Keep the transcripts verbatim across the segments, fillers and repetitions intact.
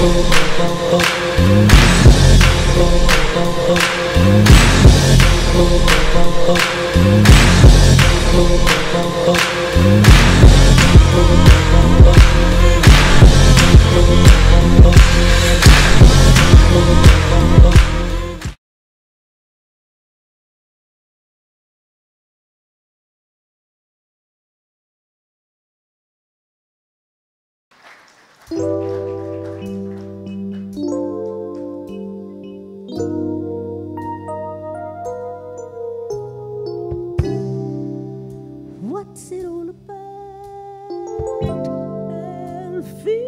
What's it all about, Alfie?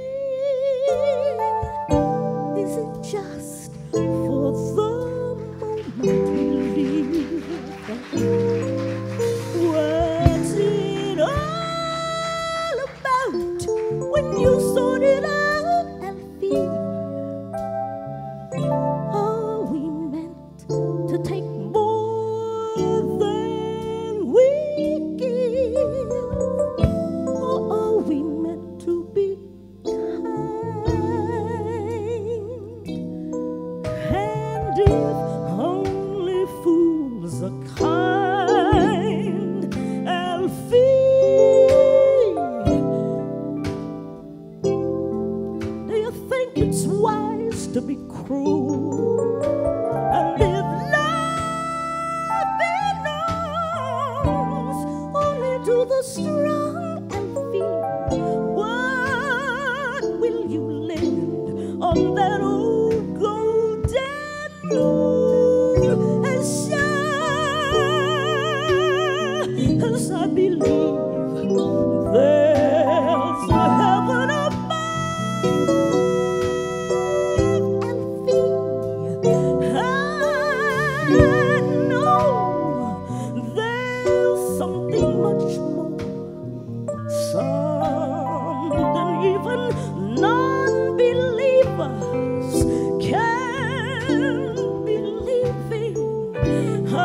Is it just for the moment we live? What's it all about when you sort it out, Alfie? Are we meant to take more than we give? Or are we meant to be kind? And if only fools are kind, Alfie, do you think it's wise to be cruel and live life belongs only to the strong, Alfie? What will you lend on that old golden moon? As sure as I believe there's a heaven above, Alfie, I know there's something much more, something even non-believers can believe in. I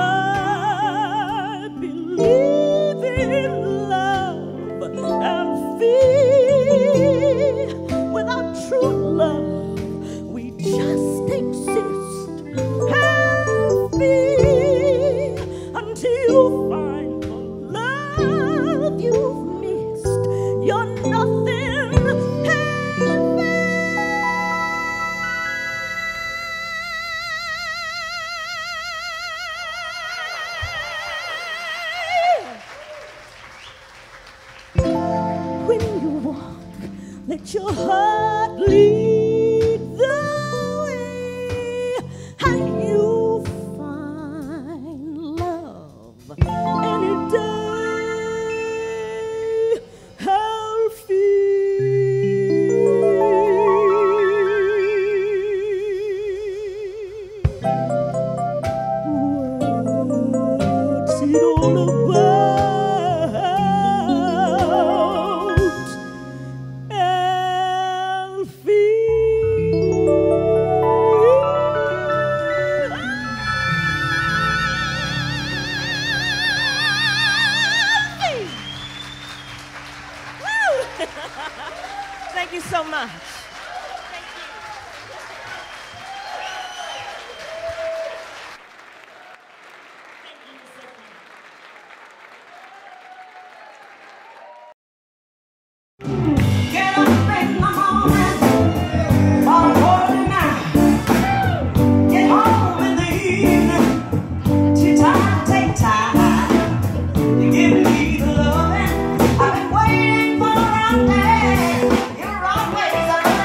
believe in love, Alfie. Without true love, we just exist, Alfie, until you find the love you've missed. You're nothing, Alfie. When you walk, let your heart lead the way, and you'll find love any day, What's it all about, Alfie? Woo! Thank you so much. Get up in the morning, all holy night. Get home in the evening, tea time, take time. You give me the loving I've been waiting for out there. You're always around.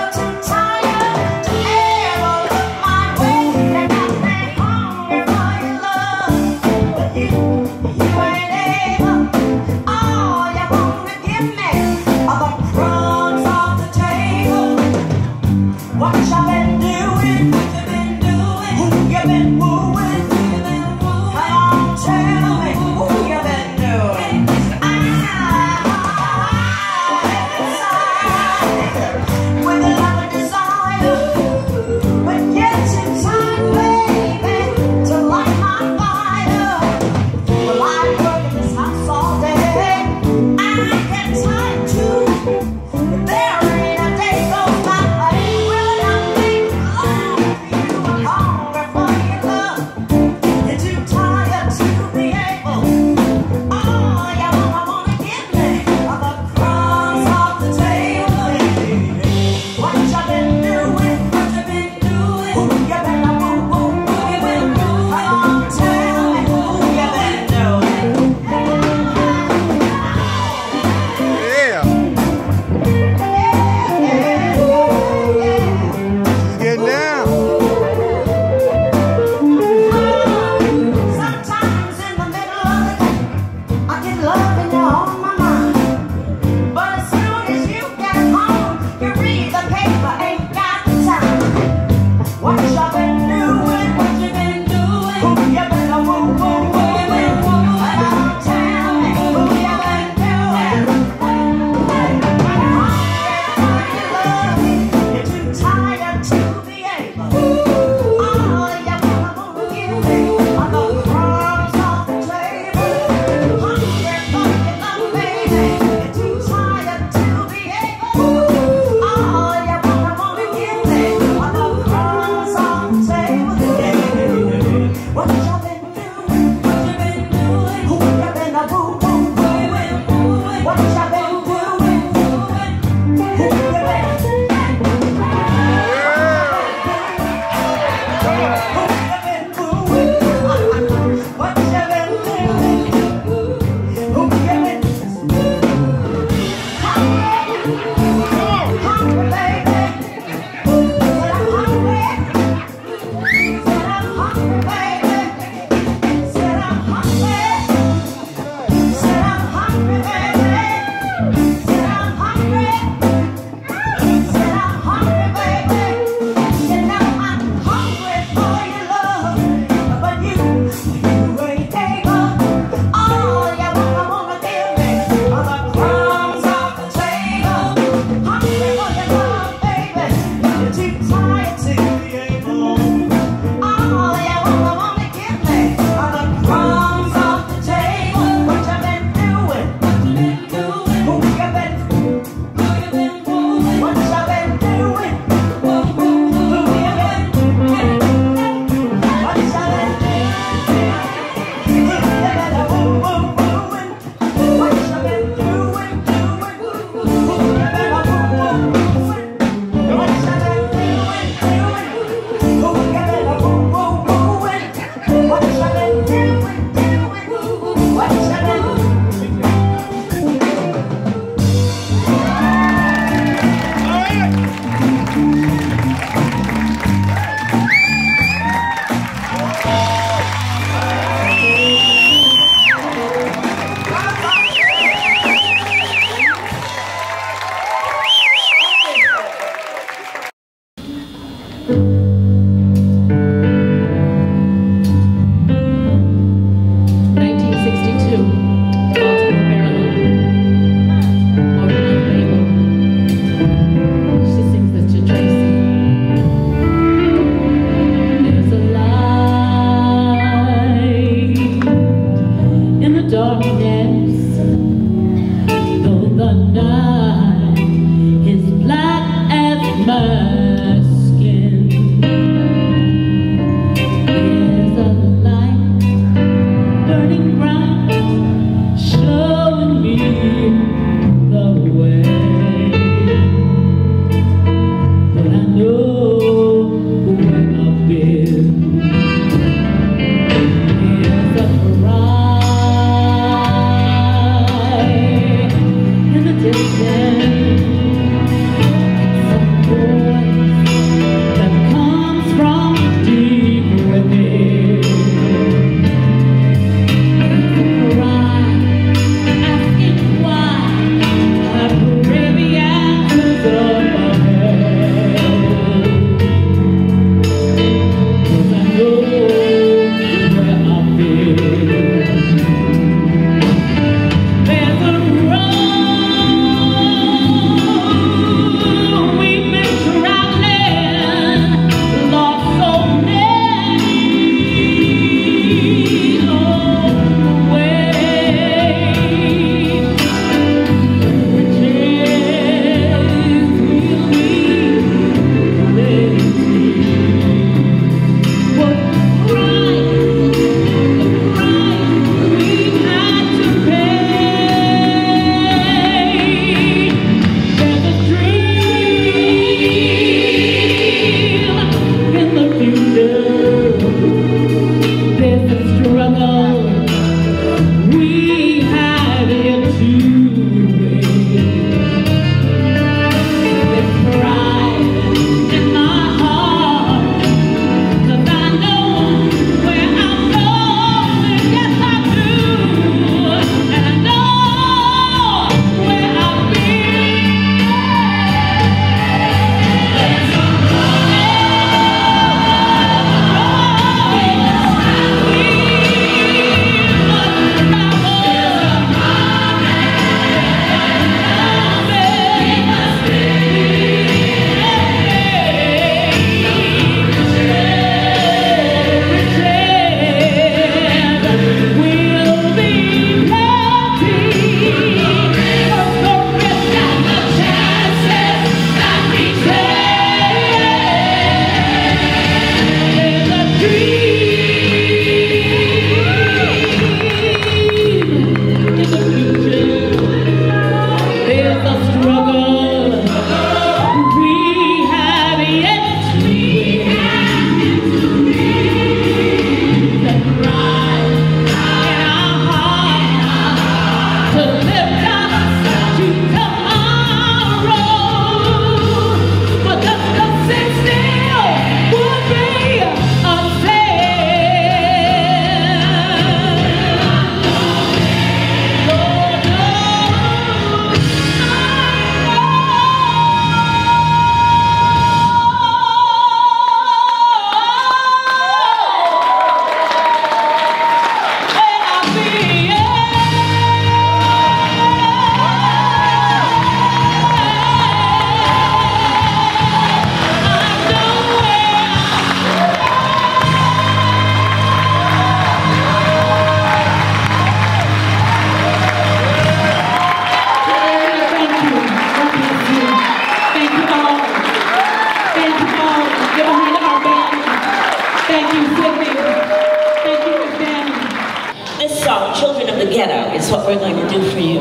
awkward like it did for you.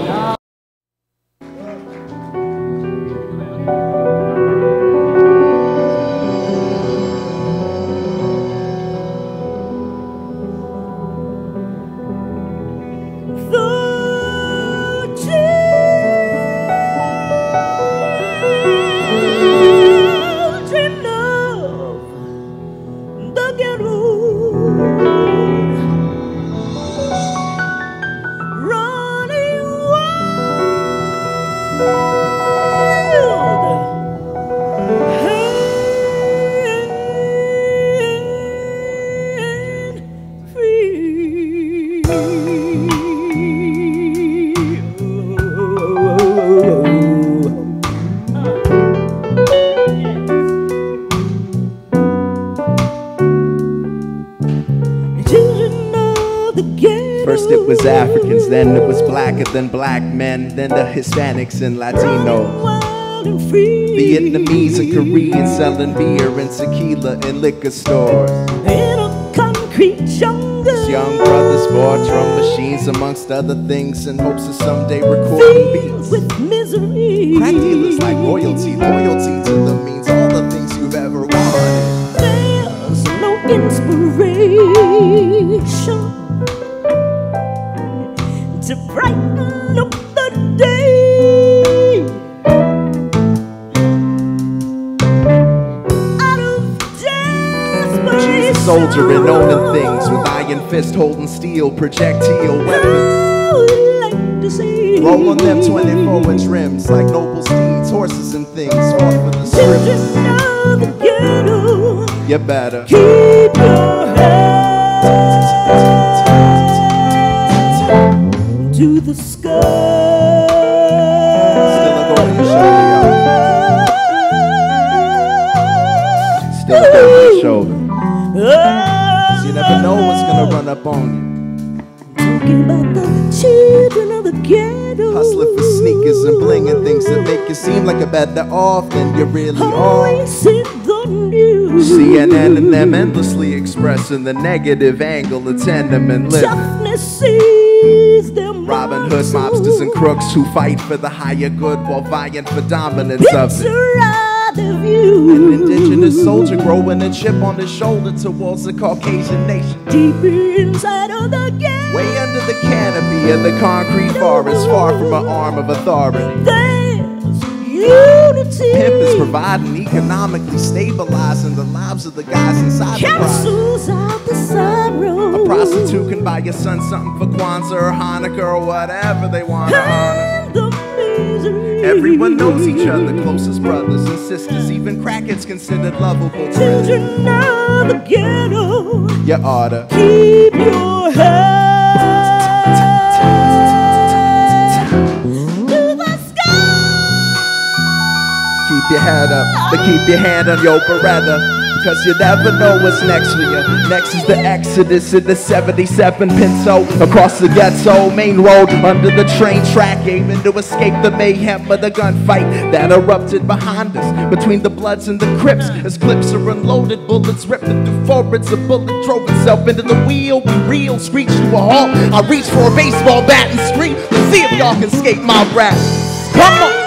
First it was Africans, then it was blacker than black men, then the Hispanics and Latinos, Vietnamese and Koreans selling beer and tequila in liquor stores. In a concrete jungle, These young brothers bought drum machines amongst other things in hopes of someday recording beats. with misery. Crack dealers like royalty, loyalty to the means, all the things you've ever wanted. There's no inspiration to brighten up the day. Out of desperation, She's a soldier and owning things with iron fist holding steel projectile weapons. I would like to see Roll on them twenty-four inch rims like noble steeds, horses and things fought for the children script. of the ghetto. You better Keep your head to the sky. still a go on your shoulder, yo. Still a go on your shoulder. You never know what's gonna run up on you. Talking about the children of the ghetto. Hustling for sneakers and bling and things that make you seem like a better off than you really are. Always in the news. C N N and them endlessly expressing the negative angle of tenement living. Toughness is them. Robin Hood mobsters and crooks who fight for the higher good while vying for dominance of it. Picture of the view. An indigenous soldier growing a chip on his shoulder towards the Caucasian nation. Deep inside of the ghetto. Way under the canopy of the concrete forest, far from an arm of authority. There's unity. Pimp is providing, economically stabilizing the lives of the guys inside the project. Cancels out the sorrow. A prostitute can buy your son something for Kwanzaa or Hanukkah or whatever they want to honor. And the misery. Everyone knows each other, closest brothers and sisters. Even crackheads considered lovable twins. Children of the ghetto. You oughta Keep your head to the sky. keep your head up, but keep your hand on your Beretta. Cause you never know what's next for you. Next is the exodus in the seventy-seven Pinto across the ghetto main road under the train track, aiming to escape the mayhem of the gunfight that erupted behind us between the Bloods and the Crips. As clips are unloaded, bullets ripped through forwards. A bullet drove itself into the wheel. We reel, screech to a halt. I reach for a baseball bat and scream to see if y'all can escape my wrath. Come on.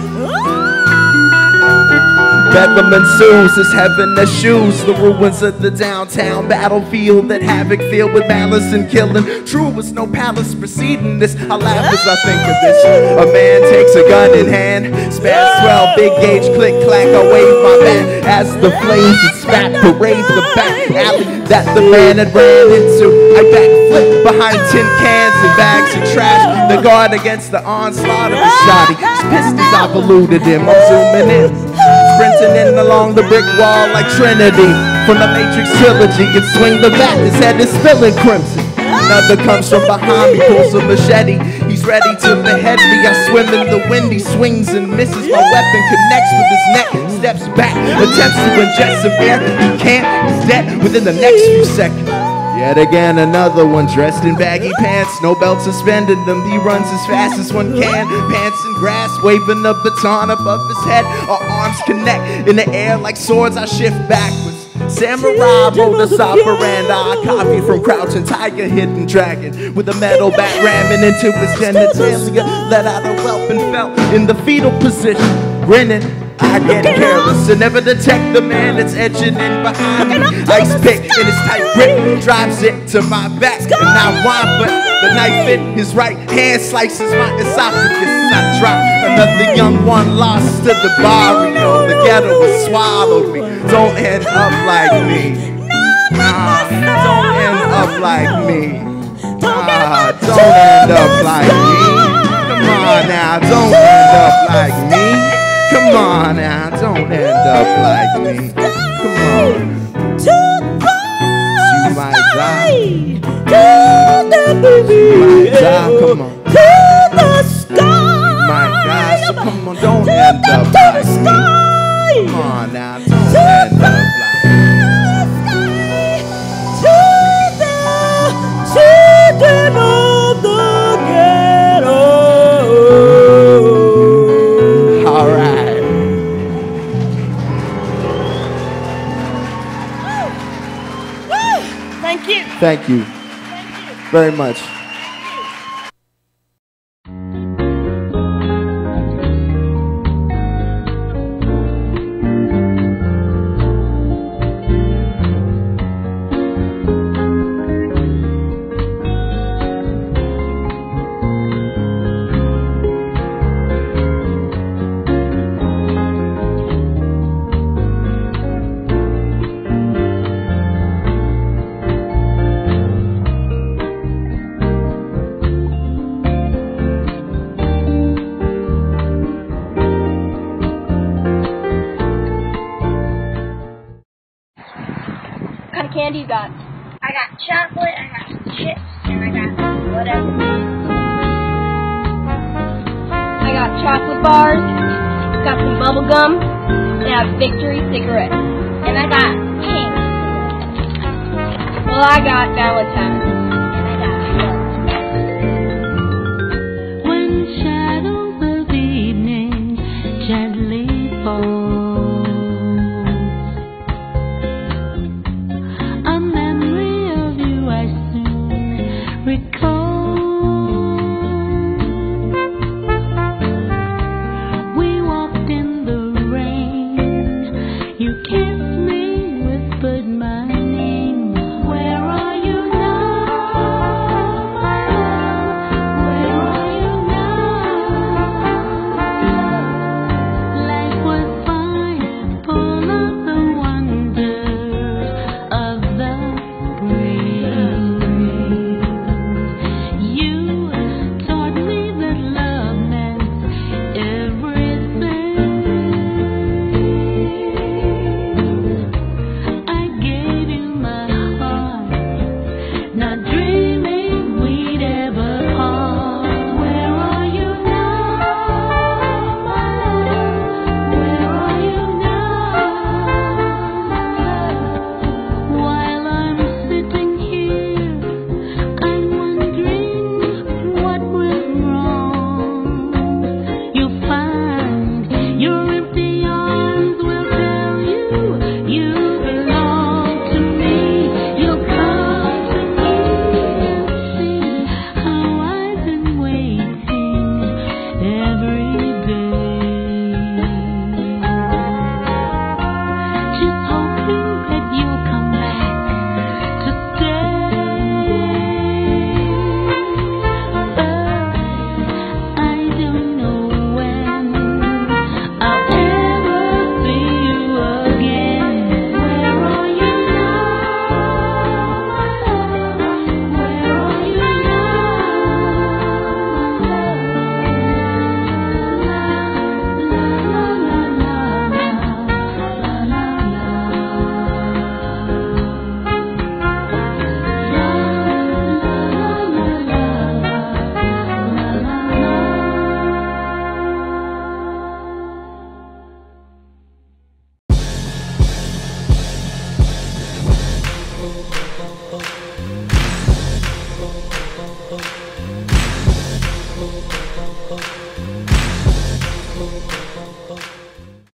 Bedlam ensues as heaven eschews the ruins of the downtown battlefield that havoc filled with malice and killing. True was no palace preceding this. I laugh as I think of this. A man takes a gun in hand, spans twelve, big gauge, click clack. I wave my bat as the flames that spat parade the back alley that the man had ran into. I backflip behind tin cans and bags of trash. The guard against the onslaught of his shotty. He's pissed as I've eluded him. I'm zooming in. Sprinting in along the brick wall like Trinity from the Matrix trilogy, and swing the bat, his head is spilling crimson. Another comes from behind me, pulls a machete. He's ready to behead me. I swim in the wind, he swings and misses. My weapon connects with his neck, steps back, attempts to ingest some air. He can't, he's dead within the next few seconds. Yet again, another one dressed in baggy pants, no belt suspended them. He runs as fast as one can, pants in grass, waving a baton above his head. Our arms connect in the air like swords. I shift backwards, Samurai modus operandi, copied from Crouching Tiger, Hidden Dragon, with a metal bat ramming into his genitalia. Let out a whelp and fell in the fetal position, grinning. I get careless and never detect the man that's edging in behind me. Ice pick in his tight grip drives it to my back, and I whine, but the knife in his right hand slices my esophagus. I drop another young one lost to the barrio. The ghetto has swallowed me. Don't end up like me. Nah, don't end up like me. Nah, don't end up like me. Come on now, don't end up like me. Come on now, don't end up like me. Come on. You might die. You might die, come on. My God, so come on, don't end up like me. Come on now, don't end up like me. Children of the ghetto. All right. Thank you. Thank you very much. What kind of candy you got? I got chocolate, I got some chips, and I got whatever. I got chocolate bars, got some bubble gum, and I have Victory cigarettes. And I got pink. Well, I got Valentine's.